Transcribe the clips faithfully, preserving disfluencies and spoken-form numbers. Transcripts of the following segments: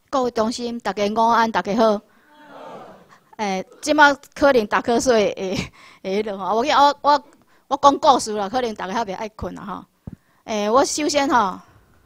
各位同心，大家午安，大家好。诶，即马可能大瞌睡会会迄落吼，我讲我我我讲故事啦，可能大家较袂爱困啦吼。诶，我首先吼，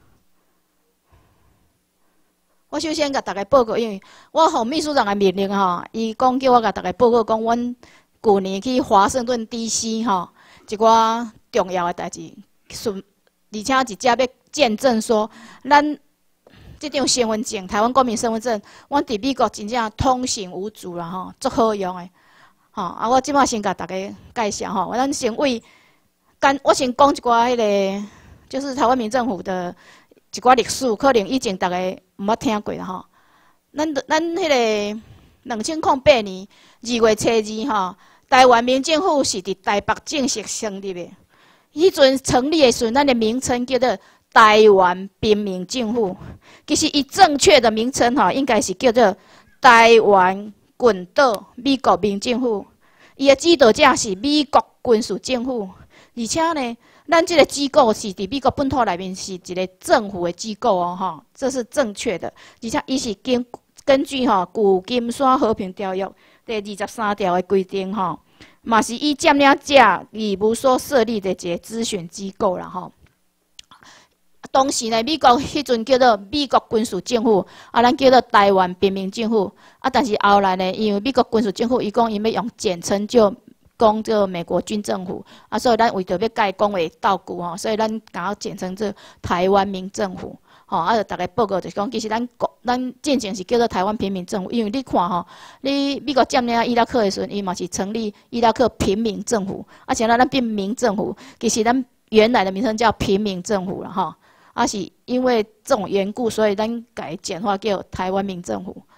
我首先甲大家报告，因为我互秘书长的命令吼，伊讲叫我甲大家报告，讲阮旧年去华盛顿 D C 吼，一寡重要的代志，顺而且真正要见证说咱。 这张身份证，台湾公民身份证，阮伫美国真正通行无阻啦吼，足好用诶。吼啊，我即摆先甲大家介绍吼，咱先为干，我先讲一寡迄个，就是台湾民政府的一寡历史，可能以前大家毋捌听过啦吼。咱咱迄个两千零八年二月初二吼，台湾民政府是伫台北正式成立诶。迄阵成立诶时阵，咱诶名称叫做 台湾平民政府，其实伊正确的名称吼，应该是叫做台湾群岛美国民政府。伊的指导者是美国军事政府，而且呢，咱这个机构是伫美国本土内面是一个政府的机构哦，吼，这是正确的。而且伊是根根据吼旧金山和平条约第二十三条的规定吼，嘛是以占领者义务所设立的一个咨询机构啦吼。 当时呢，美国迄阵叫做美国军事政府，啊，咱叫做台湾平民政府。啊，但是后来呢，因为美国军事政府伊讲伊要用简称，就讲做美国军政府。啊，所以咱为着要甲伊讲话斗久吼，所以咱甲简称做台湾民政府。吼，啊，就大家报告就是讲，其实咱国咱进前是叫做台湾平民政府，因为你看吼，你美国占领伊拉克的时阵，伊嘛是成立伊拉克平民政府，啊，现在咱变民政府，其实咱原来的名称叫平民政府了吼。 啊，是因为这种缘故，所以咱改简化叫台湾民政府。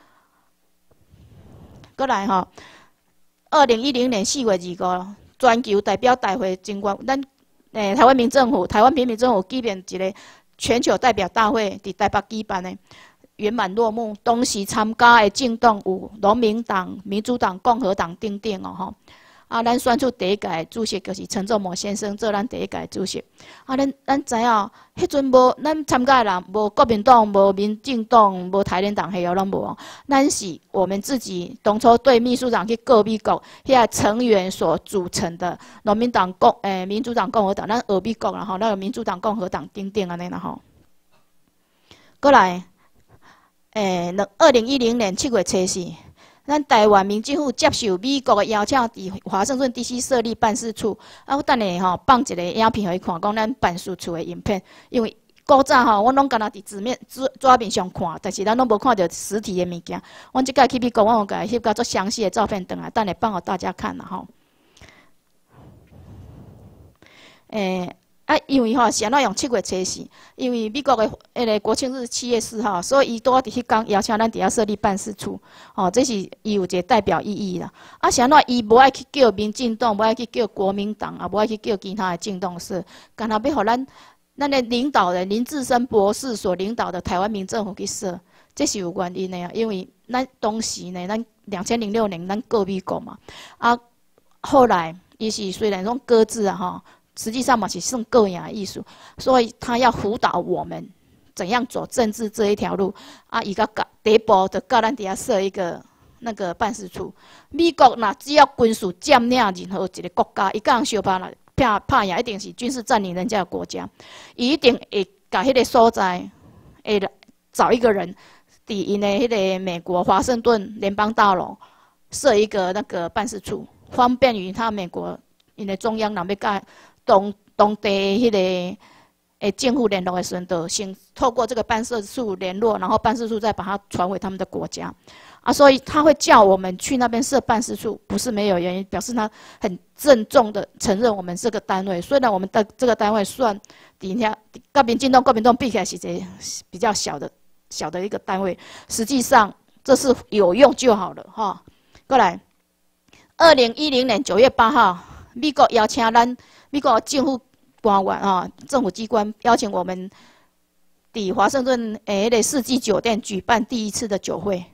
过来吼，二零一零年四月二五，全球代表大会经过，咱诶台湾民政府、台湾平民政府举办一个全球代表大会，伫台北举办的圆满落幕。当时参加的政党有农民党、民主党、共和党等等哦吼。 啊，咱选出第一届主席就是陈仲谋先生做咱第一届主席。啊，咱咱知影，迄阵无咱参加的人无国民党、无民进党、无台联党，系哦，拢无哦。咱是我们自己当初对秘书长去告美国，遐个成员所组成的农民党共诶、民主党、共和党，咱学美国啦吼，咱有民主党、共和党等等安尼啦吼。过来，诶、欸，二零一零年七月初四。 咱台湾民政府接受美国的邀请，伫华盛顿 D C 设立办事处。啊，我等下吼放一个影片互伊看，讲咱办事处的影片。因为古早吼，阮拢敢若伫纸面纸纸面上看，但是咱拢无看到实体的物件。阮即摆去美国，阮有甲伊翕较足详细的照片，等下等下放互大家看啦吼。诶、欸。 啊，因为吼是安怎用七月初四，因为美国的迄个国庆日七月四号，所以伊拄啊伫迄天邀请咱伫遐设立办事处，哦，这是伊有一个代表意义啦。啊，是安怎伊无爱去叫民进党，无爱去叫国民党，啊，无爱去叫其他的政党社，干那要互咱咱的领导人林志深博士所领导的台湾民政府去设，这是有原因的啊。因为咱当时呢，咱两千零六年咱告美国嘛，啊，后来伊是虽然说搁置啊吼。 实际上嘛是算个人的艺术，所以他要辅导我们怎样走政治这一条路啊。伊个第一步就教咱底下设一个那个办事处。美国若只要军事占领任何一个国家，伊甲人相拍啦，拍拍赢一定是军事占领人家的国家，伊一定会甲迄个所在会找一个人，伫因的迄个美国华盛顿联邦大楼设一个那个办事处，方便于他美国因的中央人要甲。 当当地迄个诶政府联络的时阵，就先透过这个办事处联络，然后办事处再把它传回他们的国家，啊，所以他会叫我们去那边设办事处，不是没有原因，表示他很郑重的承认我们这个单位。虽然我们的这个单位算底下跟民进党、国民党比起来是一个比较小的小的一个单位，实际上这是有用就好了哈。过来，二零一零年九月八号，美国邀请咱。 美国政府官员啊，政府机关邀请我们伫华盛顿诶，迄个世纪酒店举办第一次的酒会。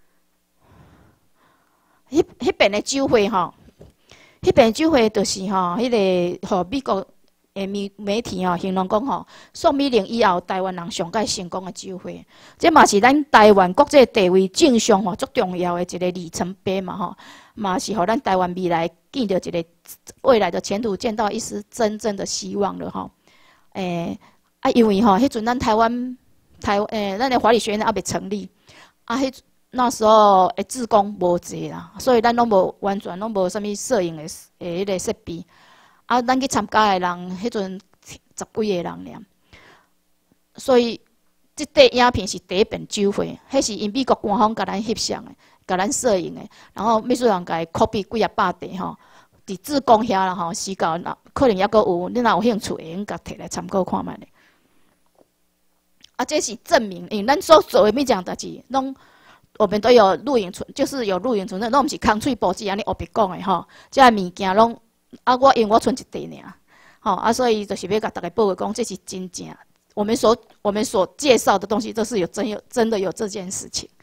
迄迄边的酒会吼，迄边酒会就是吼，迄个和美国诶媒媒体吼形容讲吼，宋美龄以后台湾人上届成功的酒会，这嘛是咱台湾国际地位正上吼足重要的一个里程碑嘛吼，嘛是互咱台湾未来见到一个未来的前途见到一丝真正的希望了吼。诶、啊，因为吼迄阵咱台湾台诶咱的华理学院还未成立，啊迄那时候诶志工无济啦，所以咱拢无完全拢无啥物摄影的诶迄个设备。啊，咱去参加诶人，迄阵十几个人尔，所以即块影片是第一遍酒会，迄是因美国官方甲咱翕相诶，甲咱摄影诶，然后秘书长甲伊 copy 几啊百块吼，伫志工遐啦吼，时到可能抑阁有，你若有兴趣，会用甲摕来参考看觅咧。啊，这是证明，因为咱所做诶物件代志，拢我们都有录影存，就是有录影存证，拢毋是空嘴报纸安尼黑白讲诶吼，这物件拢。啊，我因为我剩一地尔，吼啊，所以就是要甲大家报告讲，这是真正。我们所我们所介绍的东西，都是有真有真的有这件事情。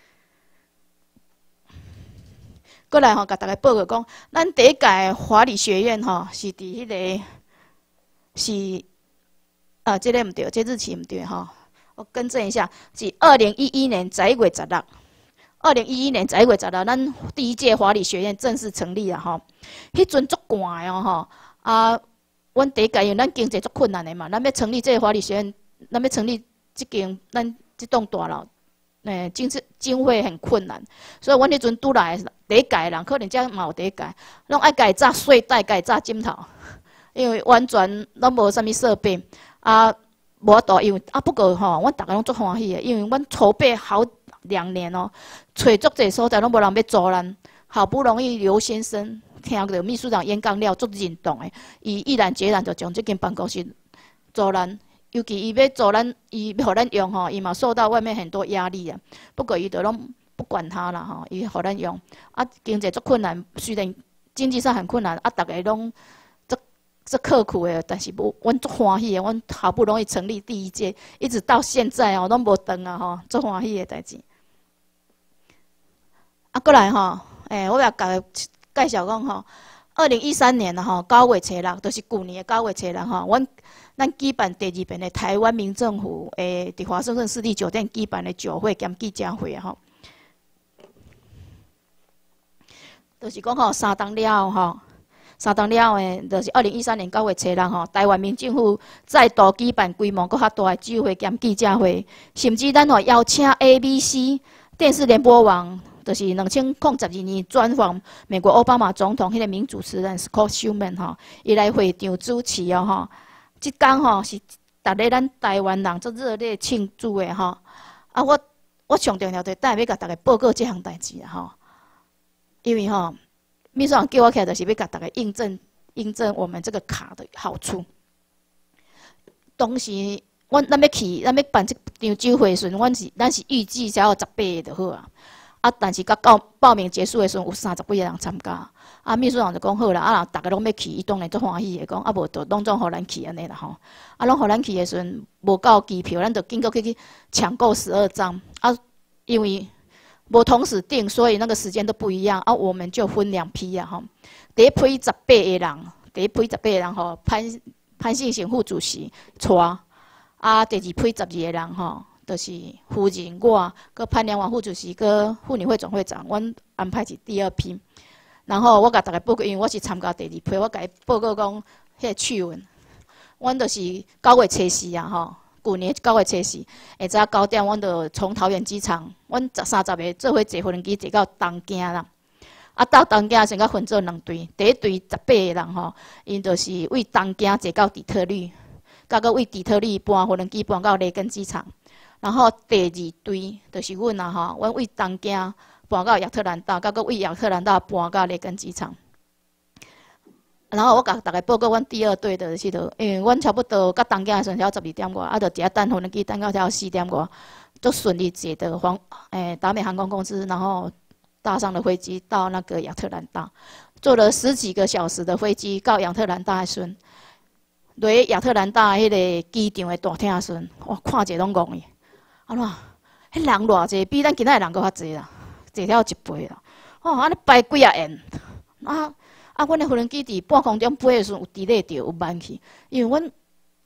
过来吼，甲大家报告讲，咱第一届华理学院吼是伫迄个是啊，这个毋对，这日期毋对吼，我更正一下，是二零一一年十一月十六。二零一一年十一月十六，咱第一届华理学院正式成立啊！吼，迄阵足寒的哦，吼啊，阮第一届因为咱经济足困难的嘛，咱要成立这个华理学院，咱要成立即间咱即栋大楼，诶，经经费很困难，所以阮迄阵拄来第一届人，可能才嘛有第一届，拢爱家炸睡袋，家炸枕头，因为完全拢无啥物设备啊，无法度，因为啊，不过吼，阮逐个拢足欢喜的，因为阮筹备好。两年哦，找足济所在拢无人要租咱，好不容易刘先生听到秘书长演讲了，足认同的，伊毅然决然就将这间办公室租咱。尤其伊要租咱，伊要互咱用吼，伊嘛受到外面很多压力啊。不过伊就拢不管他啦吼，伊互咱用。啊，经济足困难，虽然经济上很困难，啊，逐个拢足足刻苦的，但是无，阮足欢喜的，阮好不容易成立第一届，一直到现在哦，拢无断啊吼，足欢喜的代志。啊，过来吼，诶、欸，我也甲介绍讲吼，二零一三年啦吼，九月初六，就是旧年的九月初六吼，阮咱举办第二遍的台湾民政府诶，伫华盛顿市立酒店举办的酒会兼记者会吼，就是讲吼，三档了吼，三档了诶，就是二零一三年九月初六吼，台湾民政府再度举办规模搁较大的酒会兼记者会，甚至咱吼邀请 A B C 电视联播网。就是两千零十二年专访美国奥巴马总统迄个名主持人 Scott Schuman 吼，伊来会场主持哦吼。即天吼是逐个咱台湾人足热烈庆祝的吼。啊，我我上重要就等下要甲大家报告即项代志啦吼。因为吼，秘书长叫我起来，就是要甲大家印证印证我们这个卡的好处。当时阮咱要去，咱要办即场酒会时，阮是咱是预计只要十八个就好啊。啊，但是到报报名结束的时阵，有三十几个人参加。啊，秘书长就讲好啦，啊，大家拢要去，伊当然足欢喜的，讲啊无就拢总互咱去安尼啦吼。啊，拢互咱去的时阵，无够机票，咱就经过去去抢购十二张。啊，因为无同时订，所以那个时间都不一样。啊，我们就分两批啊吼。第一批十八个人，第一批十八个人吼，潘潘信成副主席带。啊，第二批十二个人吼。就是夫人我，佮潘良华副主席，佮妇女会总会长，阮安排是第二批。然后我甲大家报告，因为我是参加第二批，我甲伊报告讲迄个趣闻。阮就是九月初四啊吼，旧年九月初四，下早九点，阮就从桃园机场，阮十三十个做伙坐无人机坐到东京啦。啊，到东京先甲分做两队，第一队十八个人吼，因就是为东京坐到底特律，甲个为底特律搬无人机搬到雷根机场。然后第二队就是阮啊吼，阮为东京搬到亚特兰大，甲个为亚特兰大搬到雷根机场。然后我甲大家报告，阮第二队的是头，因为阮差不多到东京的时阵，才十二点外，啊，就伫遐等无人机等到才四点外，就顺利坐的黄诶达美航空公司，然后搭上了飞机到那个亚特兰大，坐了十几个小时的飞机到亚特兰大的时阵，落亚特兰大迄个机场的大厅的时阵，哇，看者拢戆去。啊喏，迄人偌济，比咱今仔的人搁较济啦，坐了一倍啦。哦，安尼排几啊宴，啊啊，阮的无人机伫半空中飞的时阵有 delay 着，有慢去，因为阮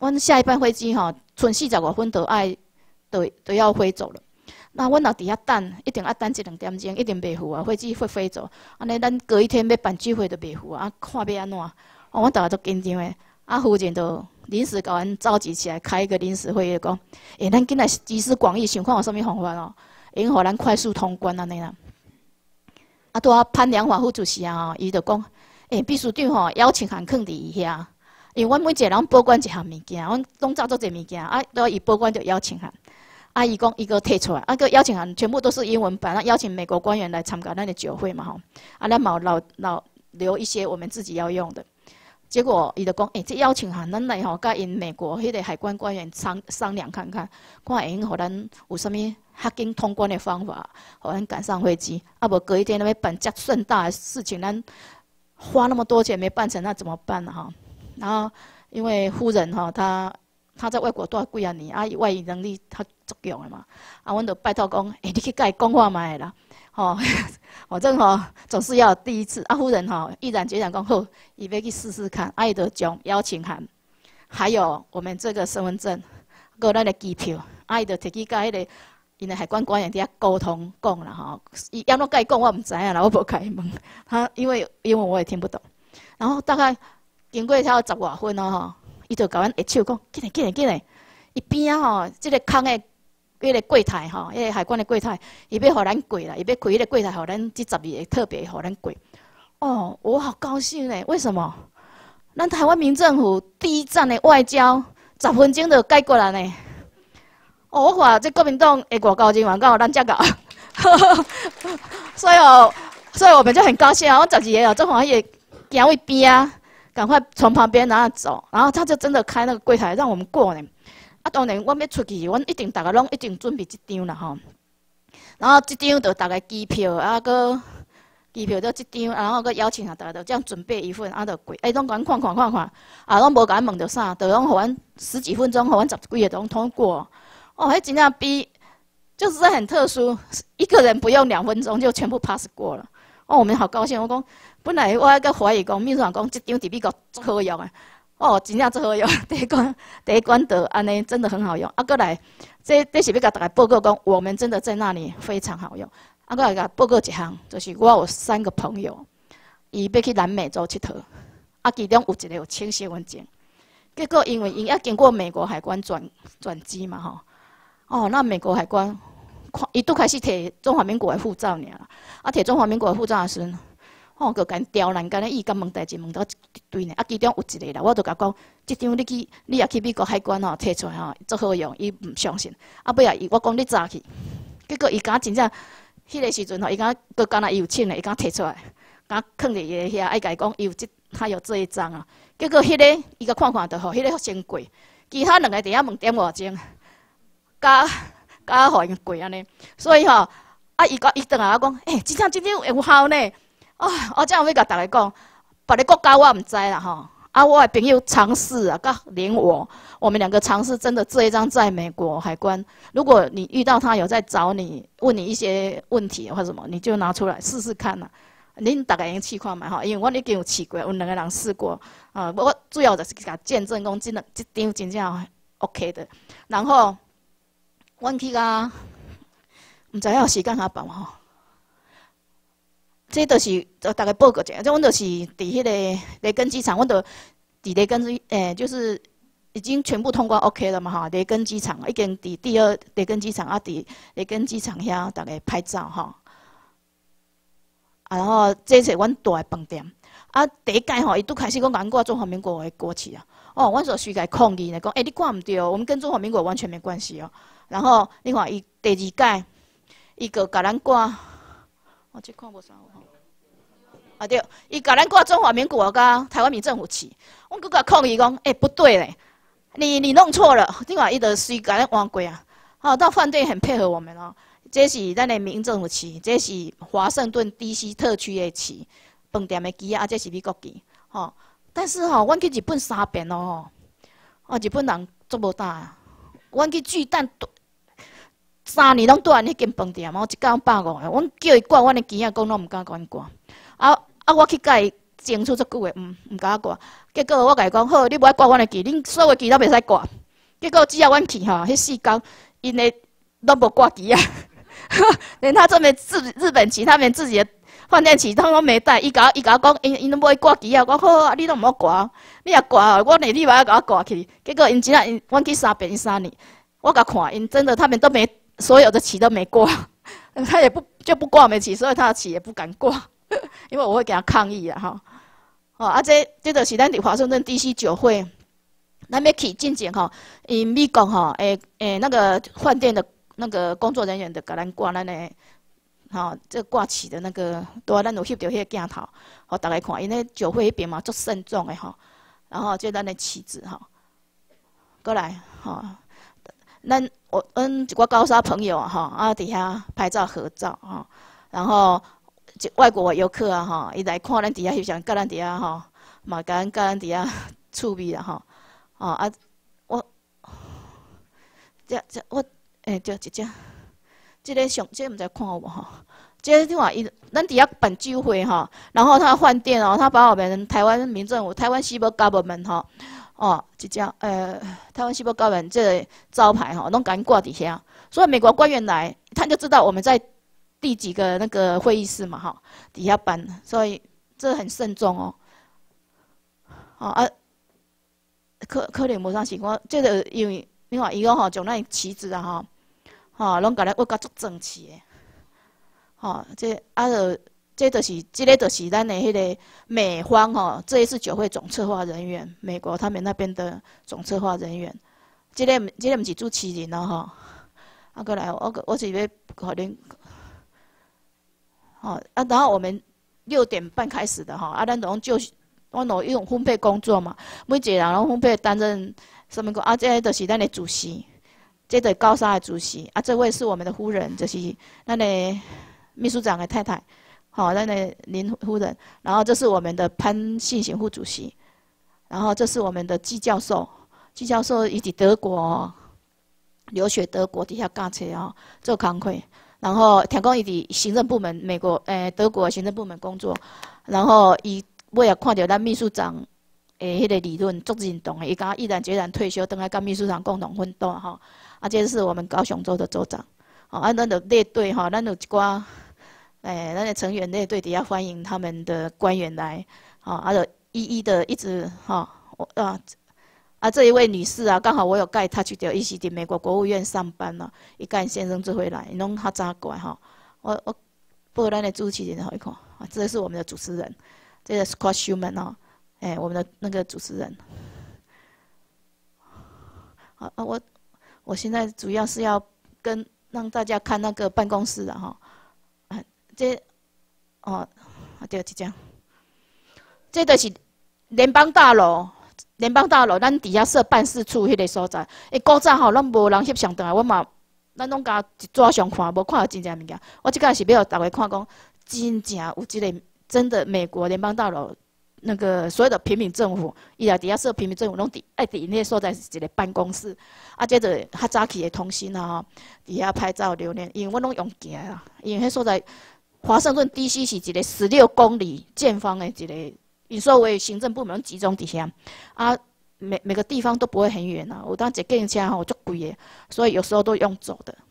阮下一班飞机吼，剩四十五分就爱，都都要飞走了。那阮若伫遐等，一定要等一两点钟，一定袂赴啊，飞机会飞走。安尼咱隔一天要办聚会就袂赴啊，啊，看要安怎？哦，阮逐个都紧张诶。啊，夫人就临时甲阮召集起来，开一个临时会议，讲，诶、欸，咱紧来集思广益，想看有啥物方法哦，会用互咱快速通关安尼啦。啊，拄啊潘良华副主席啊，伊就讲，诶、欸，秘书长吼邀请函放伫伊遐，因为阮每一个人保管一项物件，阮拢找做一物件，啊，都伊保管着邀请函。啊，伊讲伊个摕出来，啊个邀请函全部都是英文版，啊邀请美国官员来参加咱的酒会嘛吼，啊咱嘛老老留一些我们自己要用的。结果伊就讲，诶、欸，这邀请函咱来吼，甲因美国迄个海关官员商商量看看，看会用互咱有啥物较紧通关的方法，互咱赶上飞机。啊无隔一天要办遮盛大的事情，咱花那么多钱没办成，那怎么办呢？哈，然后因为夫人哈，她她在外国住几啊年，啊伊外语能力她足强的嘛，啊，阮就拜托讲，诶、欸，你去甲伊讲话嘛啦，吼，反正吼总是要有第一次。啊，夫人吼毅然决然讲好，伊要去试试看，啊，伊就将邀请函，还有我们这个身份证，搁咱的机票，啊，伊就摕去甲迄个因的海关官员伫遐沟通讲啦吼，伊安怎甲伊讲我毋知影啦，我无甲伊问，他因为英文我也听不懂，然后大概经过超十外分咯吼。伊就甲阮下手讲，紧来紧来紧来！伊边啊吼，即、這个空诶，迄个柜台吼，迄、那个海关诶柜台，伊要互咱过啦，伊要开迄个柜台，互咱即十二个特别互咱过。哦，我好高兴嘞！为什么？咱台湾民政府第一站的外交，十分钟就解决了呢。哦，我看这国民党诶外交人员敢有咱遮高，所以哦，所以我们就很高兴啊！我十二个哦，正好伊行位边啊。赶快从旁边然后走，然后他就真的开那个柜台让我们过呢。啊，当然我要出去，阮一定大家拢一定准备一张啦吼。然后这张就大概机票啊，个机票就这张，然后个邀请函大家就这样准备一份，啊，就过。哎，拢甲阮看看看看，啊，拢无甲阮问着啥，就拢互阮十几分钟，互阮十几个都通过。哦，迄真正比就是很特殊，一个人不用两分钟就全部 pass 过了。哦，我们好高兴！我讲，本来我还个怀疑讲，秘书长讲，这张伫美国足好用诶。哦，真正足好用。第一关，第一关得安尼真的很好用。啊，过来，这这是要甲大家报告讲，我们真的在那里非常好用。啊，过来甲报告一项，就是我有三个朋友，伊要去南美洲佚佗，啊，其中有一个有签身份证，结果因为因要经过美国海关转转机嘛，吼，哦，那美国海关。伊拄开始摕中华民国的护照尔，啊，摕中华民国的护照的时阵，吼，佮干刁难，干咧伊敢问代志问到一堆呢，啊，其中有一个啦，我就甲讲，即张你去，你也去美国海关吼摕出来吼，足好用，伊毋相信，啊，尾啊，伊我讲你早去，结果伊敢真正，迄个时阵吼，伊敢佮敢若伊有请咧，伊敢摕出来，敢放伫伊遐，爱甲伊讲，伊有即，他有这一张啊，结果迄个伊甲看看就好，迄个先过，其他两个伫遐问点外钟，加。甲互因过安尼，所以吼，啊，伊讲伊转来我讲，诶、欸，真正真正有效呢。啊，我这样要甲大家讲，别的国家我毋知啦吼。啊，我的朋友尝试啊，甲连我，我们两个尝试，真的这一张在美国海关，如果你遇到他有在找你，问你一些问题或什么，你就拿出来试试看啦。恁大家用试看觅吼，因为我已经有试过，有两个人试过，啊，我主要就是甲见证讲，真的这张真正 OK 的，然后。阮去甲，毋知影有时间较办吼。这就是大概报告一下，这阮就是伫迄个雷根机场，阮就伫雷根诶、欸，就是已经全部通关 OK 了嘛吼。雷根机场已经伫第二雷根机场啊，伫雷根机场遐大家拍照吼。啊，然后这是阮住诶饭店。啊，第一届吼，伊拄开始讲阮挂中华民国诶国旗啊。哦，阮就随甲伊抗议呢，讲诶、欸，你挂毋对，我们跟中华民国完全没关系哦。然后你看，伊第二届，伊个甲咱挂，我这看无啥有吼。啊对，伊甲咱挂中华民国甲台湾民政府旗，阮佫甲抗议讲，诶、欸、不对嘞，你你弄错了。你看伊就随甲咱换过啊。好，到饭店很配合我们哦。这是咱的民政府旗，这是华盛顿 D C 特区的旗，饭店的旗啊，这是美国旗。吼、哦，但是吼、哦，阮去日本三遍哦，哦，日本人足无胆啊。阮去巨蛋三年拢住喺迄间饭店，我一工百五个，阮叫伊挂阮的旗仔，讲拢毋敢甲阮挂。啊啊，我去甲伊争取足久诶，毋毋甲我挂。结果我甲伊讲好，你无爱挂阮诶旗，恁所有旗都袂使挂。结果只要阮去吼，迄四工因诶都无挂旗啊，连他这边日日本旗，他们自己的饭店旗，通通没带。伊甲伊甲我讲，因因都无挂旗啊。我讲好啊，你都毋好挂，你若挂，我内地嘛要甲我挂去。结果因真啊，因阮去三遍，因三年，我甲看，因真的他们都没所有的旗都没挂，他也不就不挂我们旗，所以他的旗也不敢挂，因为我会给他抗议啊哈。哦啊，这这就是咱伫华盛顿 D C 酒会。咱要去进前吼，因美国吼，诶诶，那个饭店的那个工作人员就甲咱挂咱的，吼，这挂旗的那个，拄啊，咱有翕到迄个镜头，互大家看，因咧酒会迄边嘛足慎重的吼，然后就咱的旗子吼，过来吼，咱我阮一寡高沙朋友啊吼，啊伫遐拍照合照吼，然后外国游客啊吼，伊来看咱伫遐翕相，甲咱伫遐吼，嘛甲咱甲咱伫遐趣味啊吼。哦啊，我这这我诶，就一只，这个上这毋知看有无吼？这你看伊，咱伫遐办酒会吼，然后他饭店哦，他把我们台湾民政府、台湾西部 government 吼，哦，一只呃，台湾西部 government 这个招牌吼，拢敢挂伫遐。所以美国官员来，他就知道我们在第几个那个会议室嘛，吼，底下办，所以这很慎重哦。哦啊。可可能无啥是我，这个因为你看伊讲吼，将咱旗子啊吼，吼拢甲咱画甲足整齐的，吼这啊就这就是这个就是咱的迄个美方吼，这一次酒会总策划人员，美国他们那边的总策划人员，这个这个毋是主持人咯吼，啊过来我我是要互恁，吼啊然后我们六点半开始的吼，啊咱拢就。我有一种分配工作嘛，每一个人拢分配担任什么工啊？这就是咱的主席，这个高沙的主席啊，这位是我们的夫人，就是咱的秘书长的太太，好，咱的林夫人。然后这是我们的潘信行副主席，然后这是我们的季教授，季教授伊伫德国、哦、留学，德国底下教册哦做工课，然后听讲伊伫行政部门，美国诶、呃、德国行政部门工作，然后伊。尾也看到咱秘书长诶，迄个理论足认同诶，伊讲毅然决然退休，等来跟秘书长共同奋斗吼。啊，这是我们高雄州的州长。哦，啊，咱就列队吼，咱有一寡诶，咱的成员列队底下欢迎他们的官员来，哦，啊，就一一的一直吼，我啊啊这一位女士啊，刚好我有甲伊 touch 到，伊是伫美国国务院上班咯，伊甲因先生做回来，伊拢较早过来吼。我我报咱的主持人互伊看，啊，这是我们的主持人。这个 Scott Schuman 哦，哎、欸，我们的那个主持人，好啊，我我现在主要是要跟让大家看那个办公室的哈，啊，这哦，啊对，就这样，这就是联邦大楼，联邦大楼，咱底下设办事处迄个所在，诶，古早吼，咱无人翕相倒来，我嘛，咱拢甲一纸上看，无看到真正物件，我即个是要互大家看讲，真正有即、這个。真的，美国联邦大楼那个所有的平民政府，伊拉底下设平民政府，拢伫爱伫那所在是一个办公室，啊，接着较早起的通信啊，底下拍照留念，因为我拢用行啦，因为迄所在华盛顿 D C 是一个十六公里见方的一个，因所谓行政部门集中伫遐，啊，每每个地方都不会很远啊，有当坐电车吼足贵的，所以有时候都用走的，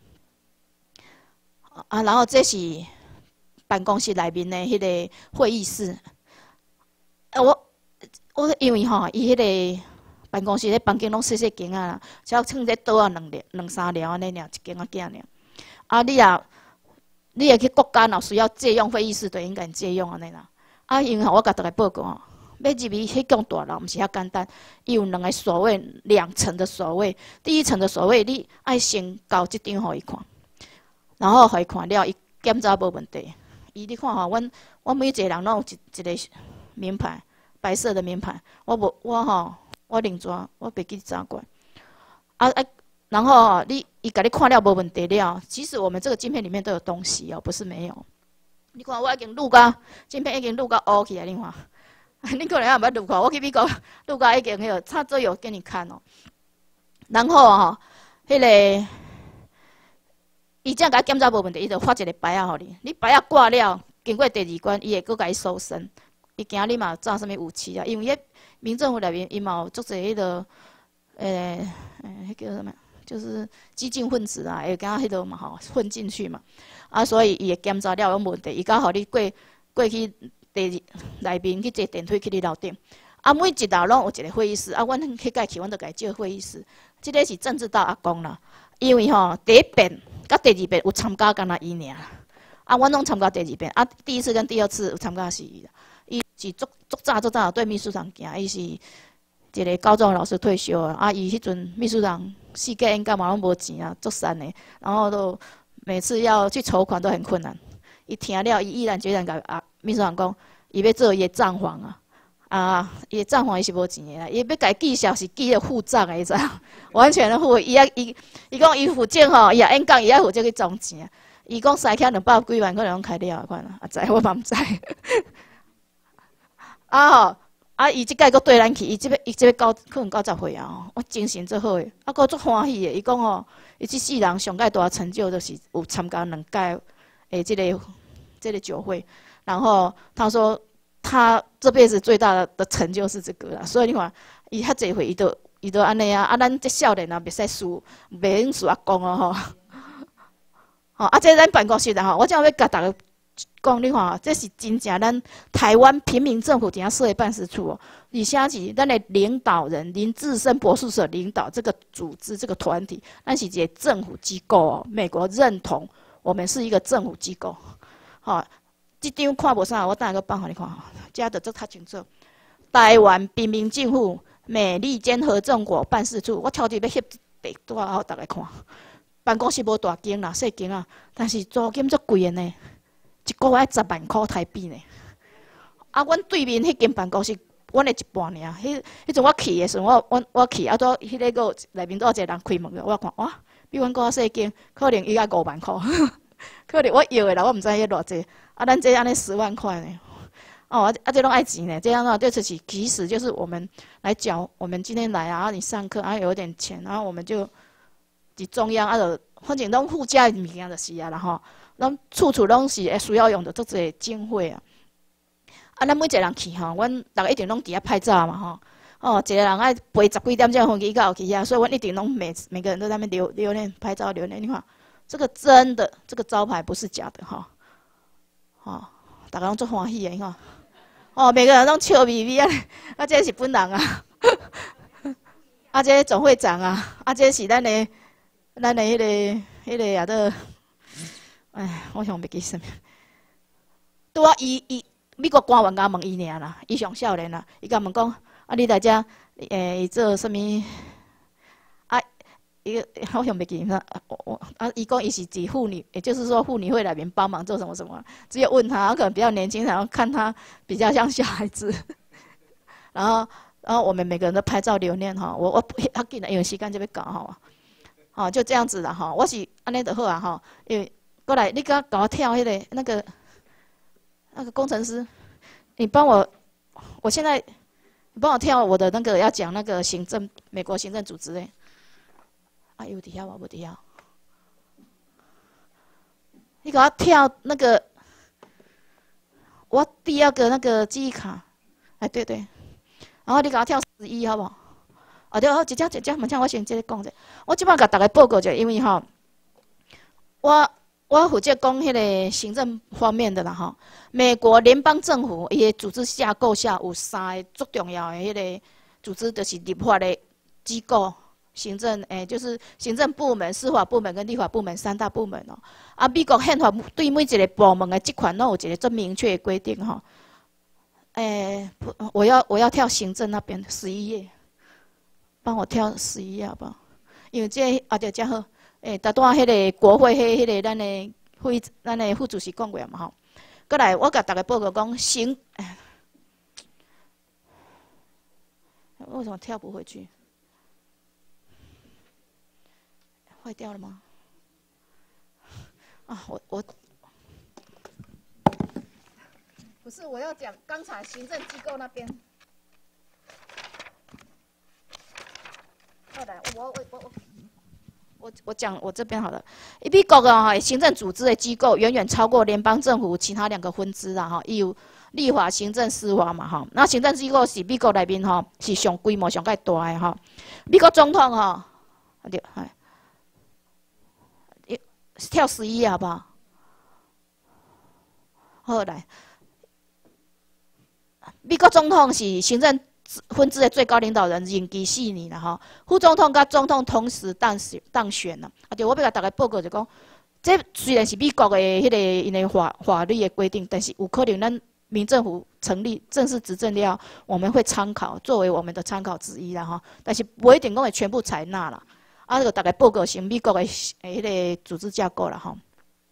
啊，然后这是。办公室内面的迄个会议室，啊，我我因为吼，伊迄个办公室迄房间拢细细间啊啦，只要剩这桌啊两两两三条安尼尔，一间啊间尔。啊，你也你也去国家若需要借用会议室，就应该借用安尼啦。啊，因为我甲大家报告吼，要入去迄栋大楼，毋是遐简单，伊有两个所谓两层的所谓，第一层的所谓，你爱先交这张互伊看，然后互伊看了，伊检查无问题。伊你看吼，阮我每一个人拢有一一个名牌，白色的名牌。我无我吼，我领抓，我袂记查过。啊啊，然后吼，你伊甲你看了无问题了，其实我们这个镜片里面都有东西哦，不是没有。你看我已经录到镜片已经录到乌起来，你看，你可能也毋捌录过，我去美国录到已经迄个差不多有给你看哦。然后吼，迄个。伊这样甲检查无问题，伊就发一个牌仔互你。你牌仔挂了，经过第二关，伊会搁甲伊搜身， 伊惊你嘛炸什么武器啊？因为迄民政府内面伊嘛有足侪迄个，诶、欸，诶，迄叫什么？就是激进分子啊，会敢迄落嘛吼混进去嘛。啊，所以伊会检查了有问题，伊敢互你过过去地内面去坐电梯去你楼顶。啊，每一楼拢有一个会议室，啊，阮迄届去，阮就家借会议室。即个是政治到阿公啦，因为吼第一遍甲第二遍有参加，敢若伊尔。啊，阮拢参加第二遍，啊，第一次跟第二次有参加是伊啦。伊是足足早足早对秘书长行，伊是一个高中老师退休啊。啊，伊迄阵秘书长四界应该嘛拢无钱啊，足善的，然后都每次要去筹款都很困难。伊听了，伊毅然决然甲啊秘书长讲，伊要做伊的账房啊。啊，伊的账房伊是无钱的啦，伊要家记账是记咧付账的，你知影？完全的付，伊啊伊伊讲伊负责吼，伊也演讲，伊也负责去总钱。伊讲塞起两百几万，可能拢开了款啦，啊知我嘛毋知。啊吼，啊伊即届佫对咱去，伊即个伊即个九可能九十岁啊吼，我精神足好诶，啊佫足欢喜诶。伊讲吼，伊即世人上届大成就就是有参加两届诶即个即个酒会，然后他说。他这辈子最大的的成就是这个啦，所以你看，伊遐济岁，伊都伊都安尼啊，啊，咱这少年啊，袂使输，袂用输阿公哦吼。吼，啊，这咱办公室啦吼，我正要甲大家讲，你看，这是真正咱台湾平民政府底下设的办事处哦。以下是咱的领导人林志深博士所领导这个组织这个团体，咱是一个政府机构哦。美国认同我们是一个政府机构，吼。这张看无啥，我等下个放互你看吼。遮着做较清楚。台湾平民政府美利坚合众国办事处，我挑伫要翕地图互大家看。办公室无大间啦，细间啊，但是租金足贵的呢，一个月十万块台币呢。啊，阮对面迄间办公室，阮的一半尔。迄迄阵我去的时阵，我我我去，啊，拄迄个个内面拄有一个人开门个，我看哇，比阮搁较细间，可能伊爱五万块。可能我摇的啦，我毋知迄偌济。啊，咱这安尼十万块呢，哦，啊，啊这拢爱钱呢。这样啊，就是其实就是我们来缴，我们今天来啊，你上课啊有点钱，然后我们就伫中央啊，就反正拢附加的物件就是啊啦吼，咱处处拢是会需要用的足侪经费啊。啊，咱每一个人去吼，阮逐个一定拢伫遐拍照嘛吼。哦，一个人爱陪十几点钟飞机到去遐，所以阮一定拢每每个人都在那边留留念拍照留念。你看，这个真的，这个招牌不是假的哈。哦，大家拢足欢喜的，你看，哦，每个人拢笑眯眯啊，啊，这是本人啊，啊，这总会长啊，啊，这是咱的，咱的迄个，迄个啊，都，哎，我想袂记什么，拄啊，伊伊美国官员甲问伊尔啦，伊上少年啦，伊甲问讲，啊，你来遮，诶，做什么？一个好像没记他，我啊，伊讲伊是指妇女，也就是说妇女会来面帮忙做什么什么，只有问他，他可能比较年轻，然后看他比较像小孩子，然后然后我们每个人都拍照留念哈，我我要紧的，因为时间就要到哈，好就这样子了哈，我是安尼就好啊哈，因为过来你刚搞我跳迄个那个那个工程师，你帮我，我现在你帮我跳我的那个要讲那个行政美国行政组织诶。啊，有伫遐无？无伫遐。你给我跳那个，我第二个那个记忆卡，哎，对对。然后你给我跳十一，好不好？啊，对，好，一只一只，问请我先接讲者。我即摆甲大家报告者，因为吼，我我负责讲迄个行政方面的啦吼。美国联邦政府伊个组织架构下有三个最重要的迄个组织，就是立法的机构。行政诶、欸，就是行政部门、司法部门跟立法部门三大部门哦。啊，美国宪法对每一个部门的职权拢有一个最明确的规定吼。诶、欸，我要我要跳行政那边十一页，帮我跳十一页好不好？因为这啊就正好，诶、欸，搭段迄个国会迄迄个咱的会咱的副主席讲过嘛吼。过来，我甲大家报告讲行，为什么跳不回去？坏掉了吗？啊，我我不是我要讲刚才行政机构那边。后来我我我我我我讲我这边好了。美国啊，行政组织的机构远远超过联邦政府其他两个分支啦哈，伊有立法、行政、司法嘛，吼。那行政机构是美国内面吼是上规模上介大诶吼。美国总统吼，啊对，哎，跳十一好不好？好来，美国总统是行政分支的最高领导人，任期四年啦吼。副总统甲总统同时当选当选啦。啊对，我要甲大家报告就讲，这虽然是美国的迄个因的法法律的规定，但是有可能咱民政府成立正式执政了，我们会参考作为我们的参考之一啦吼。但是不一定讲会全部采纳啦。啊，这个大概报告成美国的迄个组织架构啦吼。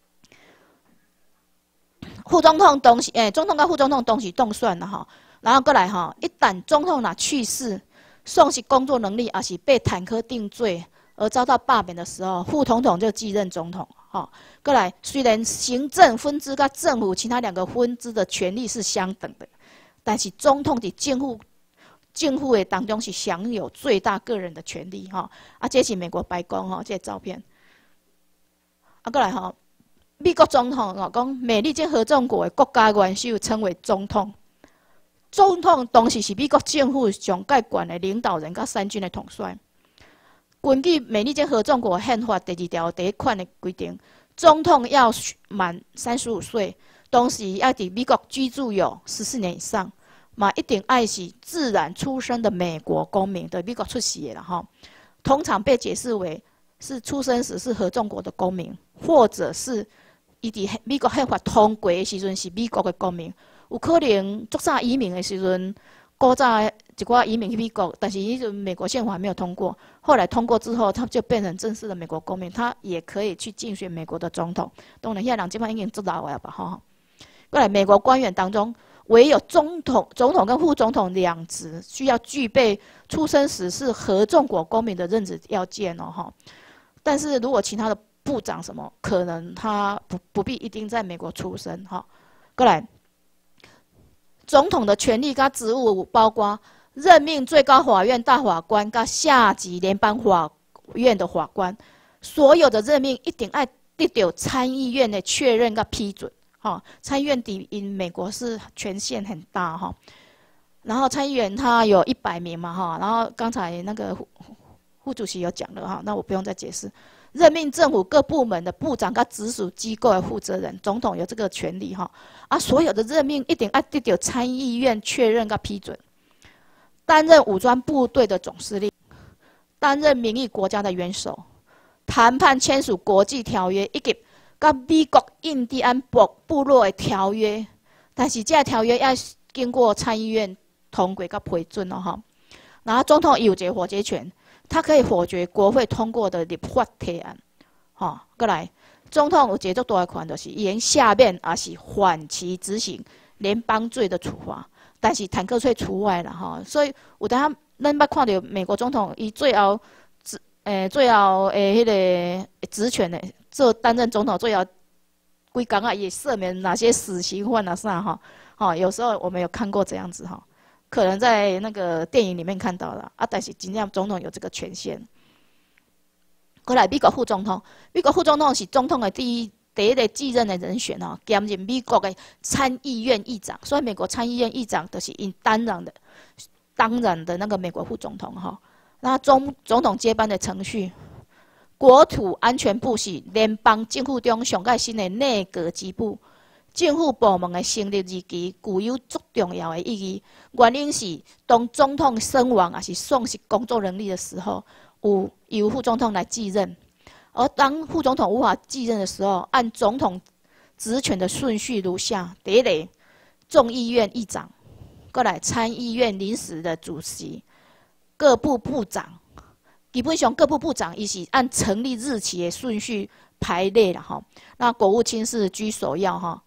副总统当时，诶、欸，总统甲副总统当时当选啦吼。然后过来吼，一旦总统若去世、丧失工作能力，也是被坦克定罪而遭到罢免的时候，副总统就继任总统。吼，过来虽然行政分支跟政府其他两个分支的权力是相等的，但是总统伫政府政府的当中是享有最大个人的权利。吼，啊，这是美国白宫吼，这个照片。啊，过来吼，美国总统吼讲，美利坚合众国的国家元首称为总统。总统当时是美国政府上界悬的领导人，甲三军的统帅。根据美利坚合众国宪法第二条第一款的规定，总统要满三十五岁，同时要伫美国居住有十四年以上，嘛一定爱是自然出生的美国公民，在美国出世的啦吼。通常被解释为是出生时是合众国的公民，或者是伊伫美国宪法通过的时阵是美国的公民。有可能足早移民的时阵，古早一寡移民去美国，但是迄阵美国宪法还没有通过。后来通过之后，他就变成正式的美国公民，他也可以去竞选美国的总统。当然，现在人即摆已经足老了吧，吼。过来，美国官员当中，唯有总统、总统跟副总统两职需要具备出生时是合众国公民的任职要件哦，吼。但是如果其他的部长什么，可能他不不必一定在美国出生，哈。过来。总统的权力甲职务包括任命最高法院大法官甲下级联邦法院的法官，所有的任命一定要得到参议院的确认甲批准。哈，参议院底因美国是权限很大哈，然后参议员他有一百名嘛哈，然后刚才那个副副主席有讲了哈，那我不用再解释。任命政府各部门的部长跟直属机构的负责人，总统有这个权利哈。啊，所有的任命一定要得到参议院确认跟批准。担任武装部队的总司令，担任民意国家的元首，谈判签署国际条约，以及跟美国印第安部部落的条约。但是这个条约要经过参议院通过跟批准哦哈。然后总统有这个否决权。他可以否决国会通过的立法提案，吼、哦，过来，总统有一个足大的权，就是沿下面也是缓期执行联邦罪的处罚，但是坦克税除外啦，吼、哦。所以有当下咱捌看到美国总统伊最后执诶、欸、最后诶迄个职权诶，做担任总统最后几工啊，也赦免哪些死刑犯啊啥哈，吼、哦，有时候我们有看过这样子哈。可能在那个电影里面看到了啊，但是真正总统有这个权限。过来，美国副总统，美国副总统是总统的第一第一个继任的人选哦，兼任美国的参议院议长，所以美国参议院议长就是因担任的当然的那个美国副总统哈。那总总统接班的程序，国土安全部是联邦政府中上盖新的内阁机部。政府部门的成立日期具有足重要的意义，原因是当总统身亡还是丧失工作能力的时候，有由副总统来继任。而当副总统无法继任的时候，按总统职权的顺序如下：第一个，众议院议长；过来参议院临时的主席；各部部长。基本上各部部长伊是按成立日期的顺序排列啦哈。那国务卿是居首要哈。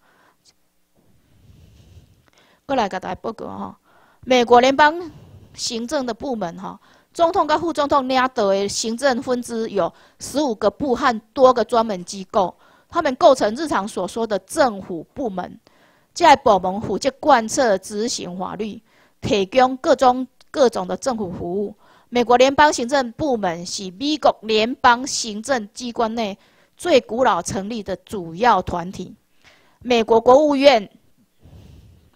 过来给大家报告哈，美国联邦行政的部门哈，总统跟副总统领导的行政分支有十五个部和多个专门机构，他们构成日常所说的政府部门。这些部门负责贯彻执行法律，提供各种各种的政府服务。美国联邦行政部门是美国联邦行政机关内最古老成立的主要团体。美国国务院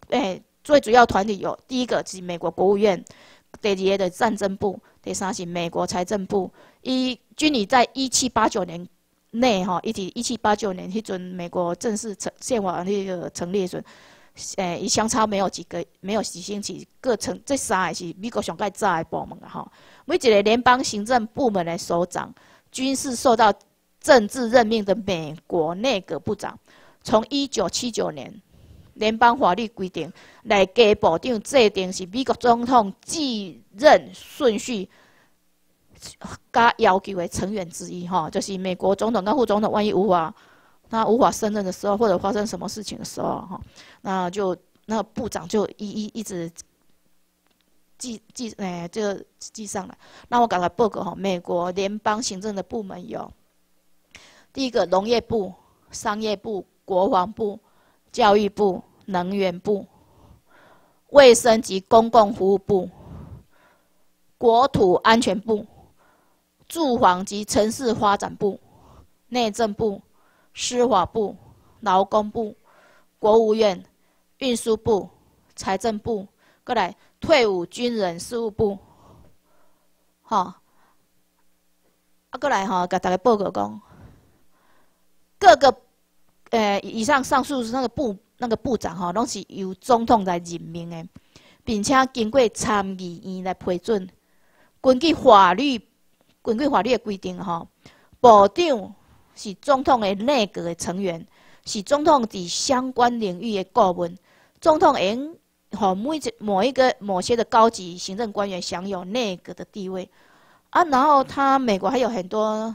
诶，最主要团体有第一个是美国国务院，第二个的战争部，第三是美国财政部。伊均已在一七八九年内哈，一直一七八九年迄阵美国正式成宪法那个成立时，诶，伊相差没有几个，没有几星期，各成这三个是美国上盖早的部门啊哈。每一个联邦行政部门的首长，均是受到政治任命的美国内阁部长。从一九七九年。联邦法律规定，内阁部长制定是美国总统继任顺序，加要求的成员之一哈，就是美国总统跟副总统万一无法他无法胜任的时候，或者发生什么事情的时候哈，那就那部长就一一一直记记诶、欸，就记上来。那我赶快报告哈，美国联邦行政的部门有第一个农业部、商业部、国防部。教育部、能源部、卫生及公共服务部、国土安全部、住房及城市发展部、内政部、司法部、劳工部、国务院、运输部、财政部，过来退伍军人事务部，哈，啊，过来哈，给大家报告讲，各个。呃，以上上述那个部那个部长哈，拢是由总统来任命的，并且经过参议院来批准。根据法律，根据法律的规定哈，部长是总统的内阁的成员，是总统伫相关领域的顾问。总统应和每一某一个某些的高级行政官员享有内阁的地位啊。然后他美国还有很多。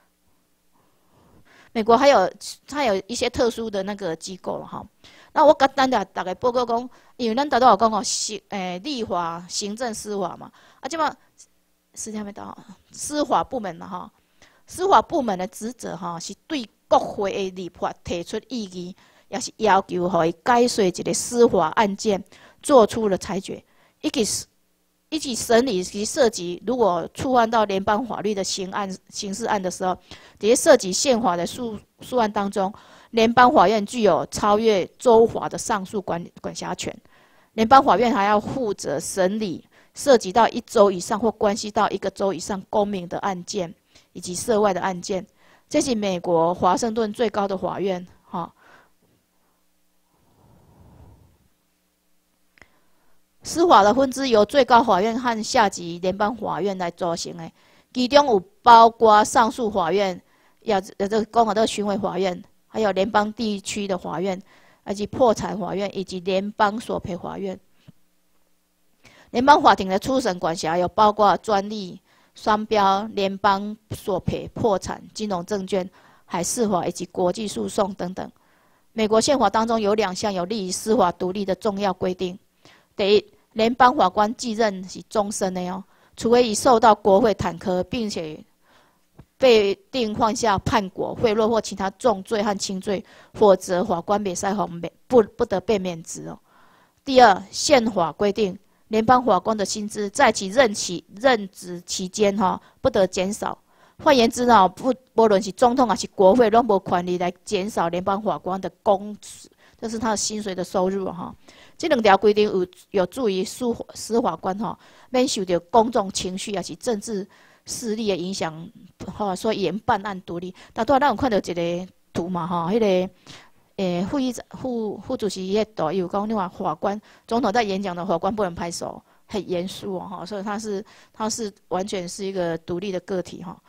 美国还有它有一些特殊的那个机构了哈。那我简单的大概报告讲，因为咱大都有讲哦，行诶立法、行政、司法嘛。啊，即嘛时间还没到，司法部门了哈。司法部门的职责哈，是对国会的立法提出异议，也是要求互伊解说一个司法案件，做出了裁决，以及一起审理及涉及，如果触犯到联邦法律的刑案、刑事案的时候，这些涉及宪法的诉诉案当中，联邦法院具有超越州法的上诉管管辖权。联邦法院还要负责审理涉及到一州以上或关系到一个州以上公民的案件，以及涉外的案件。这是美国华盛顿最高的法院，哈。司法的分支由最高法院和下级联邦法院来组成的，其中有包括上诉法院，也这个讲的这个巡回法院，还有联邦地区的法院，以及破产法院以及联邦索赔法院。联邦法庭的初审管辖有包括专利、商标、联邦索赔、破产、金融证券、海事法以及国际诉讼等等。美国宪法当中有两项有利于司法独立的重要规定。第一，联邦法官继任是终身的哦，除非已受到国会弹劾，并且被定犯下叛国、贿赂或其他重罪和轻罪，否则法官袂使免不不得被免职哦。第二，宪法规定，联邦法官的薪资在其任期任职期间哈不得减少。换言之呢，不不论是总统还是国会，都无权利来减少联邦法官的工资，这是他的薪水的收入哈。这两条规定有有助于司司法官哈免受到公众情绪也是政治势力的影响，哈，所以言办案独立。大多咱有看到一个图嘛哈，迄、那个诶副议副副主席迄图有讲，你看法官总统在演讲的法官不能拍手，很严肃哦哈，所以他是他是完全是一个独立的个体哈。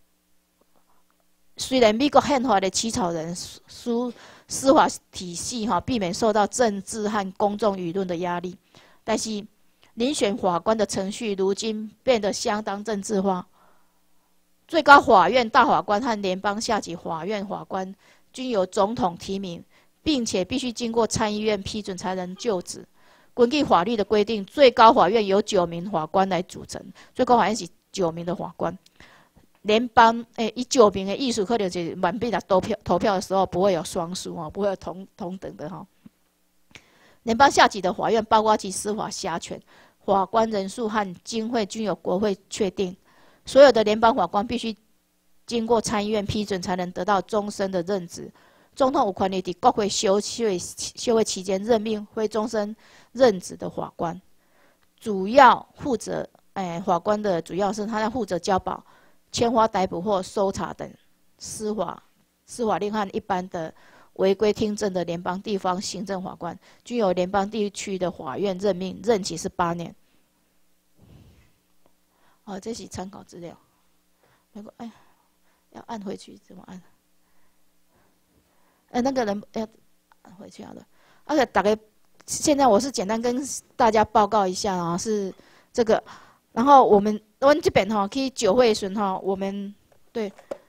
虽然美国宪法的起草人司司法体系哈避免受到政治和公众舆论的压力，但是遴选法官的程序如今变得相当政治化。最高法院大法官和联邦下级法院法官均由总统提名，并且必须经过参议院批准才能就职。根据法律的规定，最高法院由九名法官来组成，最高法院是九名的法官。联邦诶，以九名的意思可能是满被来投票投票的时候不会有双数哈，不会有同同等的哈。联邦下级的法院包括其司法辖权、法官人数和经费均由国会确定。所有的联邦法官必须经过参议院批准才能得到终身的任职。 总统有权利伫国会休会休会期间任命非终身任职的法官，主要负责诶、欸、法官的主要是他要负责交保、签发逮捕或搜查等司法司法令和一般的违规听证的联邦地方行政法官，均由联邦地区的法院任命，任期是八年。哦，这是参考资料。没关，哎，要按回去怎么按？哎，那个人要按回去好了。而且大概现在我是简单跟大家报告一下啊，是这个。然后我们我们这边哈，去酒会时哈，我们对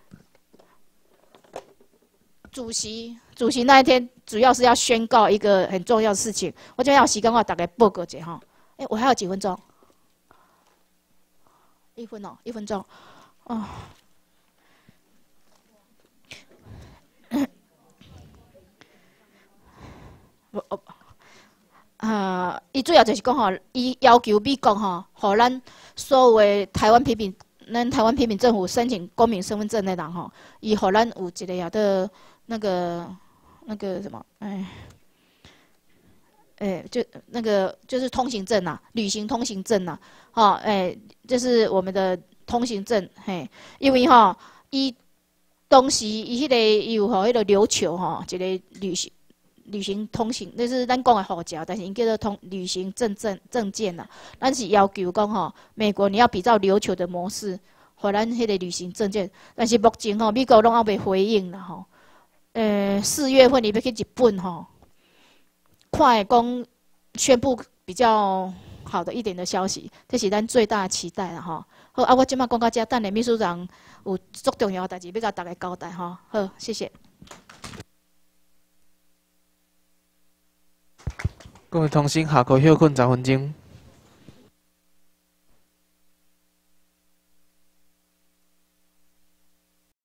主席主席那一天主要是要宣告一个很重要的事情。我就要时间我大概报告一下哈。哎，我还有几分钟？一分哦，一分钟。哦。我啊，伊、呃、主要就是讲吼，伊要求美国吼，互咱所有的台湾批评，咱台湾批评政府申请公民身份证的人吼，伊互咱有一个呀的，那个那个什么，哎，哎，就那个就是通行证呐，旅行通行证呐，吼，哎，就是我们的通行证，嘿，因为吼，伊当时伊迄个有吼，迄个琉球吼，一个旅行。旅行通行，那是咱讲的护照，但是因叫做通旅行证证证件啦。咱是要求讲吼，美国你要比照琉球的模式，互咱迄个旅行证件。但是目前吼，美国拢还未回应啦吼。呃，四月份伊要去日本吼，看讲宣布比较好的一点的消息，这是咱最大的期待啦吼。好啊，我即摆讲到这，等下秘书长有足重要的代志要甲大家交代吼。好，谢谢。 各位同心，下课休困十分钟。